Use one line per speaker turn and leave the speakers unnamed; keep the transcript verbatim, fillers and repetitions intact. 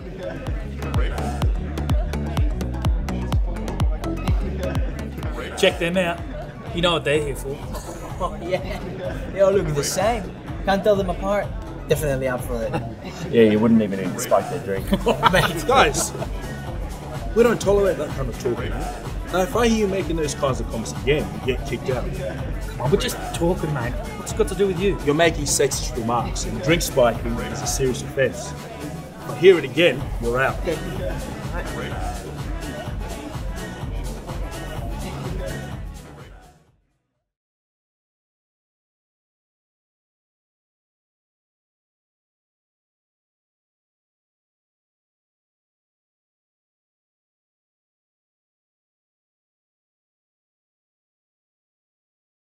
Check them out. You know what they're here for.
Oh, yeah. They all look the same. Can't tell them apart. Definitely up for it.
Yeah, you wouldn't even need to spike their drink.
Guys, we don't tolerate that kind of talking. Now, if I hear you making those kinds of comments again, you get kicked out.
Come on, we're just talking, mate. What's it got to do with you?
You're making sexist remarks, and drink spiking is a serious offence. If I hear it again, you're out.